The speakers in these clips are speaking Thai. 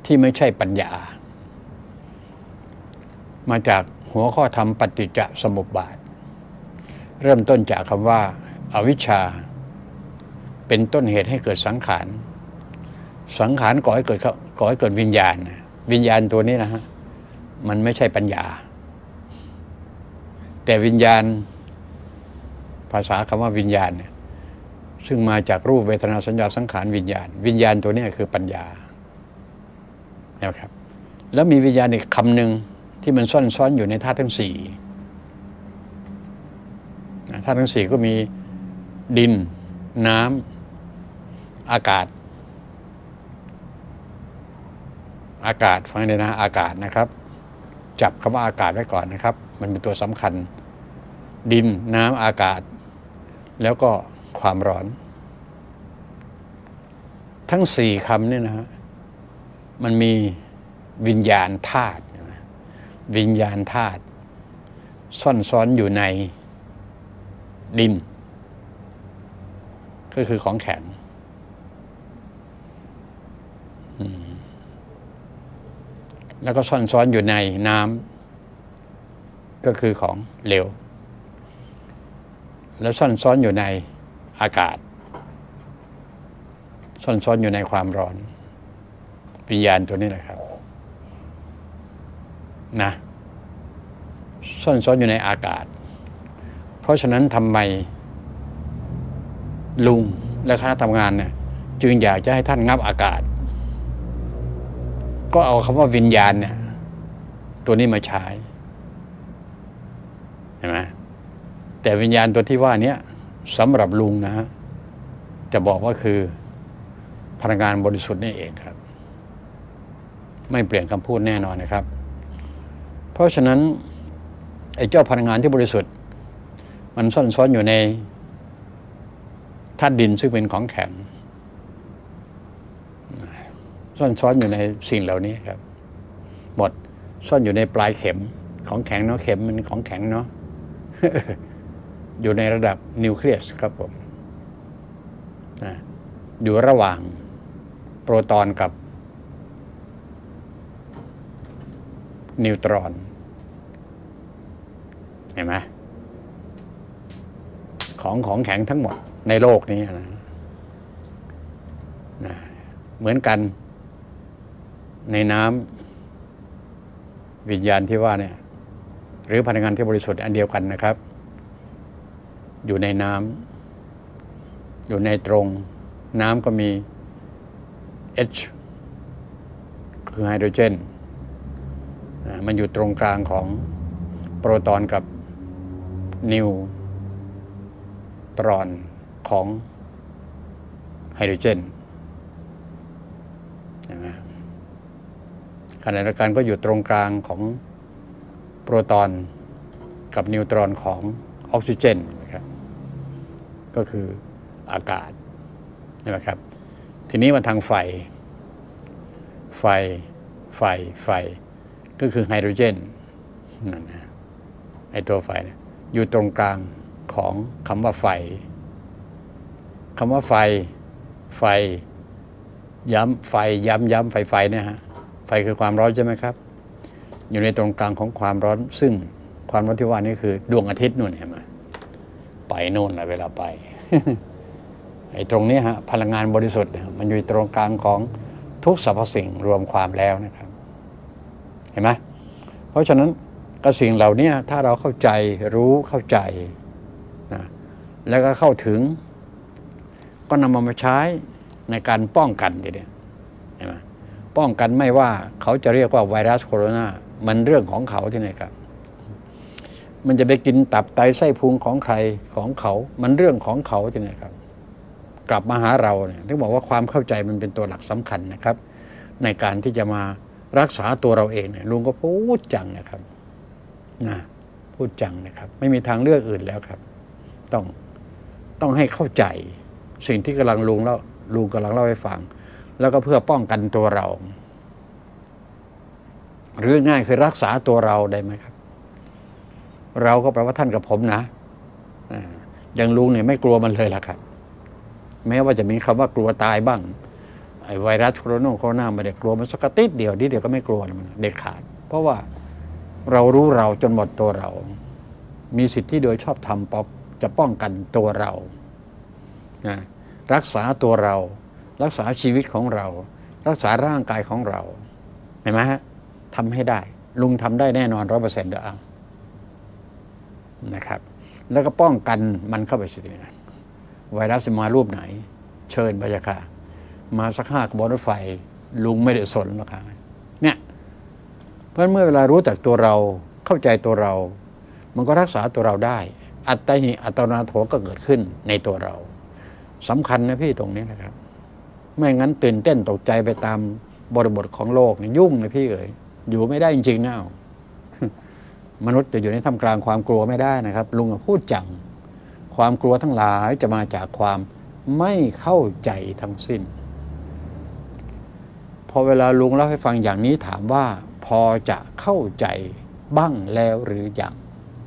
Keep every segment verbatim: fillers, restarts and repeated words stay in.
ที่ไม่ใช่ปัญญามาจากหัวข้อธรรมปฏิจจสมุปบาทเริ่มต้นจากคำว่าอวิชชาเป็นต้นเหตุให้เกิดสังขารสังขารก่อให้เกิดก่อให้เกิดวิญญาณวิญญาณตัวนี้นะฮะมันไม่ใช่ปัญญาแต่วิญญาณภาษาคำว่าวิญญาณเนี่ยซึ่งมาจากรูปเวทนาสัญญาสังขารวิญญาณวิญญาณตัวนี้คือปัญญานะครับแล้วมีวิญญาณอีกคำหนึ่งที่มันซ่อนซ้อนอยู่ในธาตุทั้งสี่ธาตุทั้งสี่ก็มีดินน้ำอากาศอากาศฟังเลยนะอากาศนะครับจับคำว่าอากาศไว้ก่อนนะครับมันเป็นตัวสำคัญดินน้ำอากาศแล้วก็ความร้อนทั้งสี่คำนี่นะฮะมันมีวิญญาณธาตุวิญญาณธาตุซ่อนซ้อนอยู่ในดินก็คือของแข็งแล้วก็ซ่อนซ้อนอยู่ในน้ำก็คือของเหลวแล้วซ่อนซ้อนอยู่ในอากาศซ่อนซ้อนอยู่ในความร้อนวิญญาณตัวนี้แหละครับนะซ่อนซ้อนอยู่ในอากาศเพราะฉะนั้นทำไมลุงและคณะทำงานเนี่ยจึงอยากจะให้ท่านงับอากาศก็เอาคำว่าวิญญาณเนี่ยตัวนี้มาใช้เห็นไหมแต่วิญญาณตัวที่ว่านี้สำหรับลุงนะฮะจะบอกว่าคือพลังงานบริสุทธิ์นี่เองครับไม่เปลี่ยนคำพูดแน่นอนนะครับเพราะฉะนั้นไอ้เจ้าพลังงานที่บริสุทธิ์มันซ่อนซ้อนอยู่ในธาตุดินซึ่งเป็นของแข็งซ่อนซ้อนอยู่ในสิ่งเหล่านี้ครับหมดซ่อนอยู่ในปลายเข็มของแข็งเนาะเข็มมันของแข็งเนาะ อยู่ในระดับนิวเคลียสครับผมอยู่ระหว่างโปรตอนกับนิวตรอนเห็นไหมของของแข็งทั้งหมดในโลกนี้นะนะเหมือนกันในน้ำวิญญาณที่ว่าเนี่ยหรือพลังงานที่บริสุทธิ์อันเดียวกันนะครับอยู่ในน้ำอยู่ในตรงน้ำก็มี H คือไฮโดรเจนมันอยู่ตรงกลางของโปรตอนกับนิวตรอนของไฮโดรเจนขณะเดียวกันก็อยู่ตรงกลางของโปรตอนกับนิวตรอนของออกซิเจนนะครับก็คืออากาศใช่ไหมครับทีนี้มาทางไฟไฟไฟไฟก็คือไฮโดรเจนนั่นนะไอตัวไฟเนี่ยอยู่ตรงกลางของคำว่าไฟคำว่าไฟไฟย้ำไฟย้ำย้ำไฟไฟเนี่ยฮะไฟคือความร้อนใช่ไหมครับอยู่ในตรงกลางของความร้อนซึ่งความร้อนที่ว่านี่คือดวงอาทิตย์นู่นเห็นไหมไปนู่นนะเวลาไป ไอ้ตรงนี้ฮะพลังงานบริสุทธิ์มันอยู่ตรงกลางของทุกสรรพสิ่งรวมความแล้วนะครับเห็นไหมเพราะฉะนั้นกสิ่งเหล่านี้ถ้าเราเข้าใจรู้เข้าใจนะแล้วก็เข้าถึงก็นำมาใช้ในการป้องกันทีเดียวเห็นไหมป้องกันไม่ว่าเขาจะเรียกว่าไวรัสโคโรนามันเรื่องของเขาที่ไหนครับมันจะไปกินตับไตไส้พุงของใครของเขามันเรื่องของเขาที่ไหนครับกลับมาหาเราเนี่ยที่บอกว่าความเข้าใจมันเป็นตัวหลักสำคัญนะครับในการที่จะมารักษาตัวเราเองเนี่ยลุงก็พูดจังนะครับนะพูดจังนะครับไม่มีทางเลือกอื่นแล้วครับต้องต้องให้เข้าใจสิ่งที่กำลังลุงเล่าลุงกำลังเล่าให้ฟังแล้วก็เพื่อป้องกันตัวเราหรือง่ายคือรักษาตัวเราได้ไหมครับเราก็แปลว่าท่านกับผมนะอย่างลุงเนี่ยไม่กลัวมันเลยล่ะครับแม้ว่าจะมีคำว่ากลัวตายบ้างไอ้ไวรัสโคโรนาโคโรนาไม่ได้กลัวมันสักติดเดียวนิดเดียวก็ไม่กลัวมันเด็ดขาดเพราะว่าเรารู้เราจนหมดตัวเรามีสิทธิโดยชอบธรรมปอกจะป้องกันตัวเรานะรักษาตัวเรารักษาชีวิตของเรารักษาร่างกายของเราเห็นไหมฮะทำให้ได้ลุงทำได้แน่นอนร้อยเปอร์เซ็นต์เด้อนะครับแล้วก็ป้องกันมันเข้าไปสิเนี่ยไวรัสมารูปไหนเชิญไปจะค่ะมาสักห้ากระบวนรถไฟลุงไม่ได้สนหรอกค่ะเนี่ยเพราะเมื่อเวลารู้จักตัวเราเข้าใจตัวเรามันก็รักษาตัวเราได้อัตตหิอัตโนนาโถก็เกิดขึ้นในตัวเราสำคัญนะพี่ตรงนี้นะครับไม่งั้นตื่นเต้นตกใจไปตามบริบทของโลกนี่ยุ่งนะพี่เอ๋ยอยู่ไม่ได้จริงๆนะมนุษย์จะอยู่ในท่ามกลางความกลัวไม่ได้นะครับลุงพูดจังความกลัวทั้งหลายจะมาจากความไม่เข้าใจทั้งสิ้นพอเวลาลุงเล่าให้ฟังอย่างนี้ถามว่าพอจะเข้าใจบ้างแล้วหรือยัง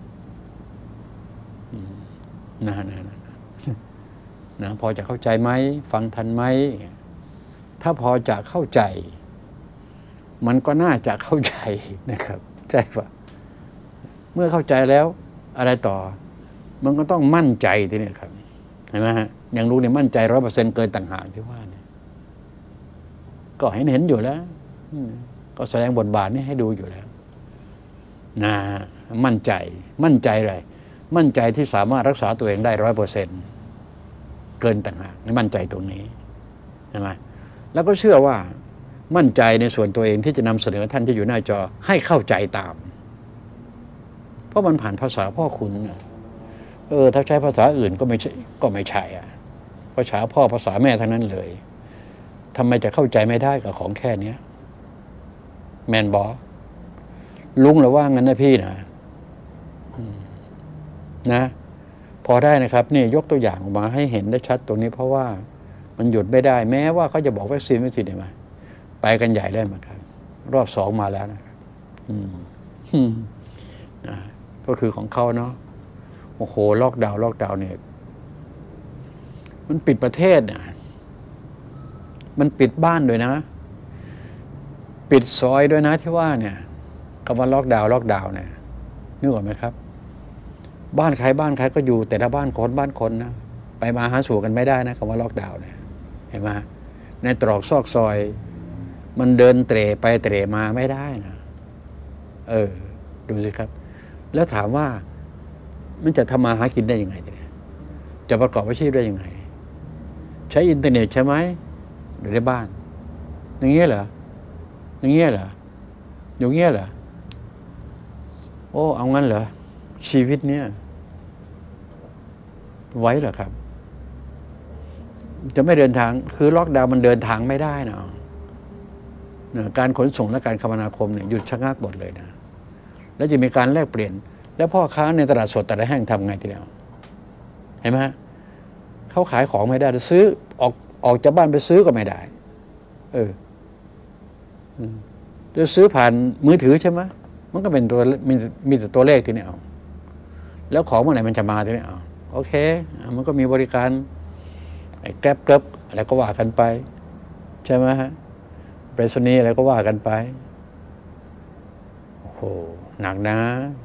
นะนะนะนะพอจะเข้าใจไหมฟังทันไหมถ้าพอจะเข้าใจมันก็น่าจะเข้าใจนะครับใช่ปะเมื่อเข้าใจแล้วอะไรต่อมันก็ต้องมั่นใจทีนี้ครับเห็นไหมฮะอย่างลุงเนี่ยมั่นใจร้อยเปอร์เซ็นต์เกินต่างหากที่ว่าเนี่ยก็เห็นเห็นอยู่แล้วก็แสดงบทบาทนี้ให้ดูอยู่แล้วนะมั่นใจมั่นใจอะไรมั่นใจที่สามารถรักษาตัวเองได้ร้อยเปอร์เซ็นต์เกินต่างหากมั่นใจตรงนี้ใช่ไหมแล้วก็เชื่อว่ามั่นใจในส่วนตัวเองที่จะนำเสนอท่านที่อยู่หน้าจอให้เข้าใจตามเพราะมันผ่านภาษาพ่อคุณเออถ้าใช้ภาษาอื่นก็ไม่ใช่ก็ไม่ใช่อ่ะภาษาพ่อภาษาแม่ทั้งนั้นเลยทำไมจะเข้าใจไม่ได้กับของแค่นี้แมนบอลุงหรือว่างั้นนะพี่นะนะพอได้นะครับนี่ยกตัวอย่างมาให้เห็นได้ชัดตรงนี้เพราะว่ามันหยุดไม่ได้แม้ว่าเขาจะบอกวัคซีนวัคซีนได้ไหมไปกันใหญ่ได้เหมือนกันรอบสองมาแล้วนะครับอืมนะก็คือของเขาเนาะโอ้โหล็อกดาวน์ล็อกดาวน์เนี่ยมันปิดประเทศนะมันปิดบ้านด้วยนะปิดซอยด้วยนะที่ว่าเนี่ยคำว่าล็อกดาวน์ล็อกดาวน์เนี่ยนึกออกไหมครับบ้านใครบ้านใครก็อยู่แต่ละบ้านคนบ้านคนนะไปมาหาสู่กันไม่ได้นะคำว่าล็อกดาวน์เนี่ยเห็นไหมในตรอกซอกซอยมันเดินเตร่ไปเตร่มาไม่ได้นะเออดูสิครับแล้วถามว่ามันจะทำมาหากินได้ยังไงเนี่ยจะประกอบอาชีพได้ยังไงใช้อินเทอร์เน็ตใช่ไหมอยู่ในบ้านอย่างเงี้ยเหรออย่างเงี้ยเหรออย่างเงี้ยเหรอโอ้เอางั้นเหรอชีวิตเนี้ยไว้เหรอครับจะไม่เดินทางคือล็อกดาวน์มันเดินทางไม่ได้นะการขนส่งและการคมนาคมเนี่ยหยุดชะงักหมดเลยนะแล้วจะมีการแลกเปลี่ยนแล้วพ่อค้าในตลาดสดแต่ละแห่งทำไงทีเดียวเห็นไหมฮะเขาขายของไม่ได้ซื้อออกออกจากบ้านไปซื้อก็ไม่ได้เออจะซื้อผ่านมือถือใช่ไหมมันก็เป็นตัวมีมีแต่ตัวเลขทีนี้เอาแล้วของเมื่อไหร่มันจะมาทีนี้เอาโอเคมันก็มีบริการไอ้แกร็บแกร็บอะไรก็ว่ากันไปใช่ไหมฮะไปรษณีย์อะไรก็ว่ากันไปโอ้โหหนักนะ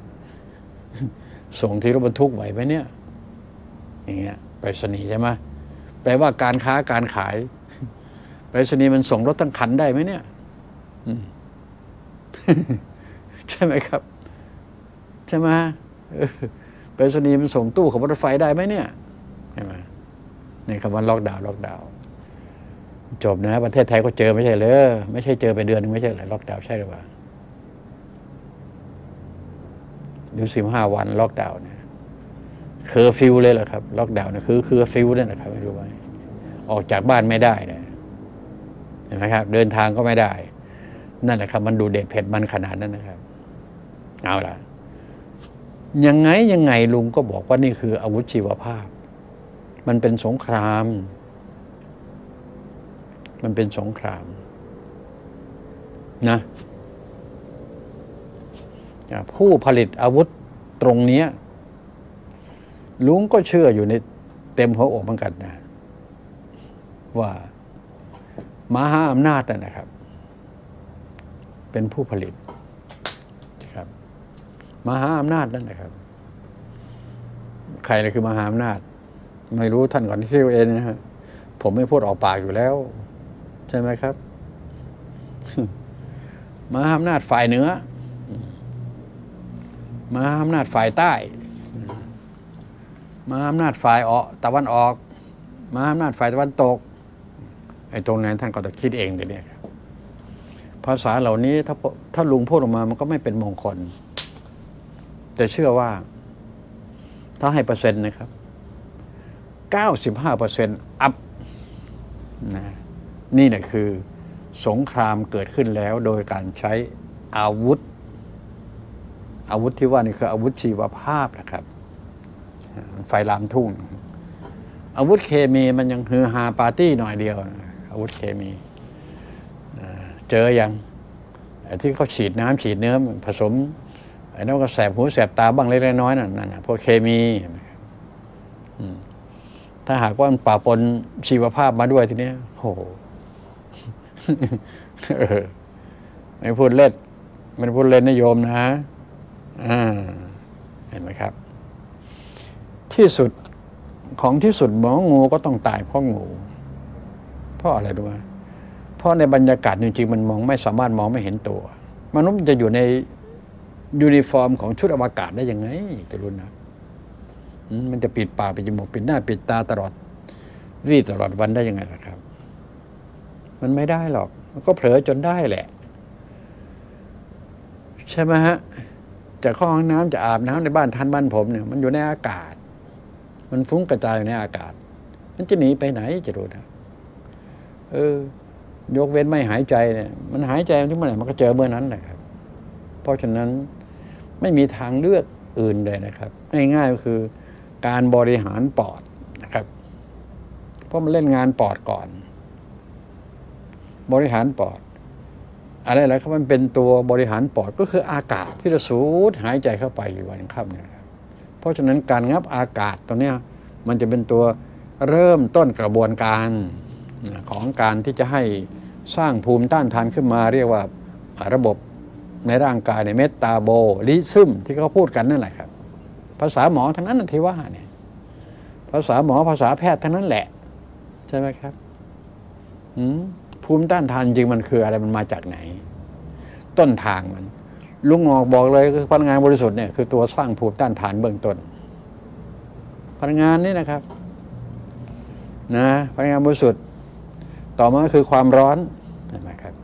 ส่งที่รถบรรทุกไหวไหมเนี่ยอย่างเงี้ยไปรษณีย์ใช่ไหมแปลว่าการค้าการขายไปรษณีย์มันส่งรถทั้งคันได้ไหมเนี่ยใช่ไหมครับใช่ไหมไปรษณีย์มันส่งตู้ของรถไฟได้ไหมเนี่ยใช่ไหมในคำว่าล็อกดาวน์ล็อกดาวน์จบนะประเทศไทยก็เจอไม่ใช่เลยไม่ใช่เจอไปเดือนนึงไม่ใช่เลยล็อกดาวน์ใช่หรือเปล่าหรือสิบห้าวันล็อกดาวน์เนี่ยเคอร์ฟิวเลยเหรอครับล็อกดาวน์เนี่ยคือเคอร์ฟิวเนี่ยนะครับไม่รู้ไหมออกจากบ้านไม่ได้เนี่ยเห็นไหมครับเดินทางก็ไม่ได้นั่นแหละครับมันดูเด็ดเผ็ดมันขนาดนั้นนะครับเอาล่ะยังไงยังไงลุงก็บอกว่านี่คืออาวุธชีวภาพมันเป็นสงครามมันเป็นสงครามนะผู้ผลิตอาวุธตรงนี้ลุงก็เชื่ออยู่ในเต็มหัวอกเหมือนกันนะว่ามหาอำนาจนะครับเป็นผู้ผลิตครับมหาอำนาจนั่นนะครับใครเลยคือมหาอำนาจไม่รู้ท่านก่อนที่คิดเองนะฮะผมไม่พูดออกปากอยู่แล้วใช่ไหมครับมหาอำนาจฝ่ายเหนือมหาอำนาจฝ่ายใต้มหาอำนาจฝ่ายออกตะวันออกมหาอำนาจฝ่ายตะวันตกไอ้ตรงนั้นท่านก็ต้องคิดเองเดี๋ยวนี้ครับภาษาเหล่านี้ถ้าถ้าลุงพูดออกมามันก็ไม่เป็นมงคลแต่เชื่อว่าถ้าให้เปอร์เซ็นต์นะครับเก้าสิบห้าเปอร์เซ็นต์อัพนะนี่แหละคือสงครามเกิดขึ้นแล้วโดยการใช้อาวุธอาวุธที่ว่านี่คืออาวุธชีวภาพนะครับไฟลามทุ่งอาวุธเคมีมันยังฮือฮาปาร์ตี้หน่อยเดียวนะอาวุธเคมีเจอยังไอ้ที่เขาฉีดน้ำฉีดเนื้อผสมไอ้นั่นก็แสบหูแสบตาบ้างเล็กน้อยนั่นน่ะพวกเคมีถ้าหากว่ามันปะปนชีวภาพมาด้วยทีนี้โอ้โหไม่พูดเล่นไม่พูดเล่นนะโยมนะอ่าเห็นไหมครับที่สุดของที่สุดหมองูก็ต้องตายเพราะงูเพราะอะไรรู้ไหมเพราะในบรรยากาศจริงๆมันมองไม่สามารถมองไม่เห็นตัวมนุษย์จะอยู่ในยูนิฟอร์มของชุดอวกาศได้ยังไงจะรู้นะมันจะปิดปากปิดจมูกปิดหน้าปิดตาตลอดวี่ตลอดวันได้ยังไงล่ะครับมันไม่ได้หรอกมันก็เผลอจนได้แหละใช่ไหมฮะจะเข้าห้องน้ำจะอาบน้ำในบ้านท่านบ้านผมเนี่ยมันอยู่ในอากาศมันฟุ้งกระจายอยู่ในอากาศมันจะหนีไปไหนจะรู้นะเออยกเว้นไม่หายใจเนี่ยมันหายใจที่เมื่อไหร่มันก็เจอเมื่อนั้นแหละครับเพราะฉะนั้นไม่มีทางเลือกอื่นเลยนะครับง่ายๆก็คือการบริหารปอดนะครับเพราะมันเล่นงานปอดก่อนบริหารปอดอะไรอะไรครับมันเป็นตัวบริหารปอดก็คืออากาศที่เราสูดหายใจเข้าไปอยู่วันค่ำเนี่ยครับเพราะฉะนั้นการงับอากาศตรงนี้มันจะเป็นตัวเริ่มต้นกระบวนการของการที่จะให้สร้างภูมิต้านทานขึ้นมาเรียกว่าระบบในร่างกายในเมตาโบลิซึมที่เขาพูดกันนั่นแหละครับภาษาหมอทั้งนั้นที่ว่าเนี่ยภาษาหมอภาษาแพทย์ทั้งนั้นแหละใช่ไหมครับภูมิต้านทานจริงมันคืออะไรมันมาจากไหนต้นทางมันลุงออกบอกเลยคือพลังงานบริสุทธิ์เนี่ยคือตัวสร้างภูมิต้านทานเบื้องต้นพลังงานนี่นะครับนะพลังงานบริสุทธิ์ต่อมาคือความร้อนเห็นไหมครับ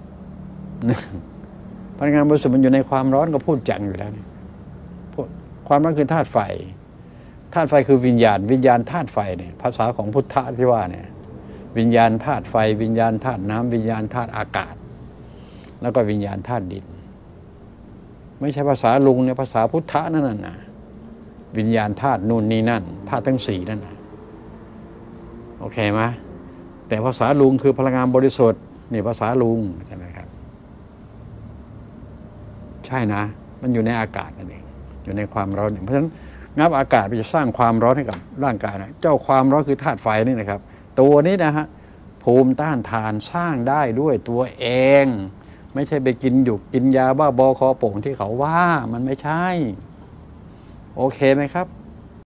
พลังงานบริสุทธิ์มันอยู่ในความร้อนก็พูดจังอยู่แล้วความร้อนคือธาตุไฟธาตุไฟคือวิญญาณวิญญาณธาตุไฟเนี่ยภาษาของพุทธะที่ว่าเนี่ยวิญญาณธาตุไฟวิญญาณธาตุน้ำวิญญาณธาตุอากาศแล้วก็วิญญาณธาตุดินไม่ใช่ภาษาลุงเนี่ยภาษาพุทธะนั่นน่ะวิญญาณธาตุนู่นนี่นั่นธาตุทั้งสี่นั่นน่ะโอเคไหมแต่ภาษาลุงคือพลังงานบริสุทธิ์นี่ภาษาลุงใช่ไหมครับใช่นะมันอยู่ในอากาศนั่นเองอยู่ในความร้อนเพราะฉะนั้นงับอากาศมันจะสร้างความร้อนให้กับร่างกายนะเจ้าความร้อนคือธาตุไฟนี่นะครับตัวนี้นะฮะภูมิต้านทานสร้างได้ด้วยตัวเองไม่ใช่ไปกินอยู่กินยาบ้าบอคอโป่งที่เขาว่ามันไม่ใช่โอเคไหมครับ